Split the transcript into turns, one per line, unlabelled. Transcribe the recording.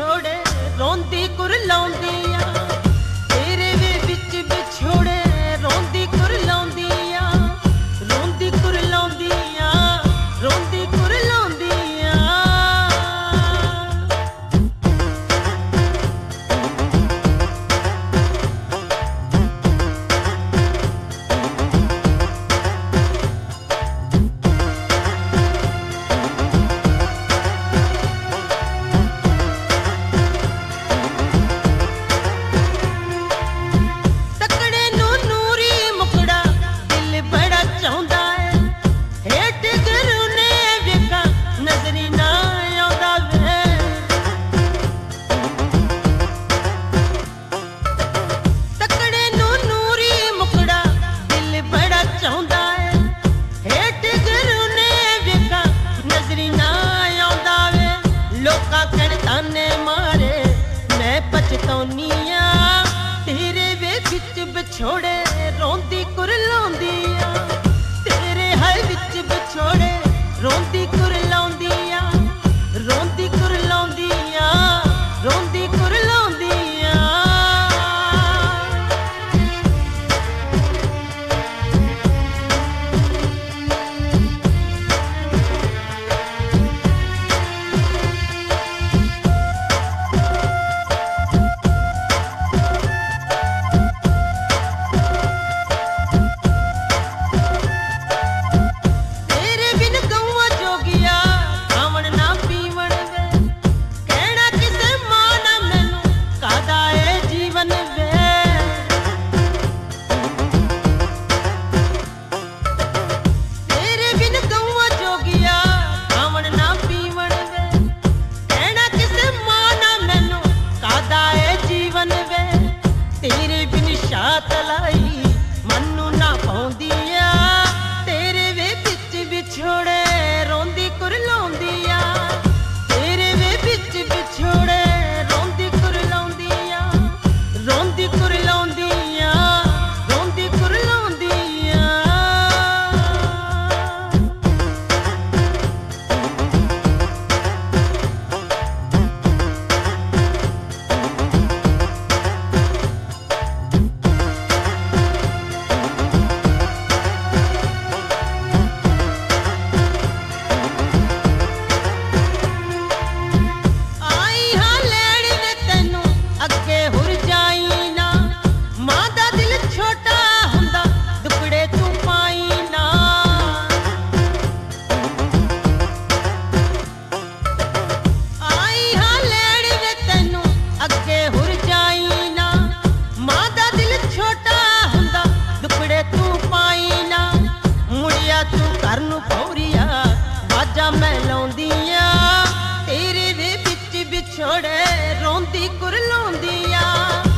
बिछोड़े रोंदी कुरलाउंदी आ तेरे वे बिच बिछोड़े रोंदी कुरलाउंदी आ रोंदी कुरलाउंदी आ रोंदी कुरलाउंदी आ पछतौनिया तेरे वे बिच बिछोड़े रोंदी कुरलाउंदी आ तेरे हाय बिच बिछोड़े रोंदी कुरलाउंदी आ रोंदी कुरलाउंदी आ रोंदी कुरलाउंदी आ तेरे बिन शात लाई मनु ना पाउंदी आ तेरे वे बिच बिछोड़े रोंदी कुरलाउंदी आ तेरे वे बिच बिछोड़े रोंदी कुरलाउंदी आ रोंदी कुरलाउंदी आ रोंदी कुरलाउंदी आ मैं लाउंदी आ तेरे वे बिच बिछोड़े रोंदी कुरलाउंदी आ।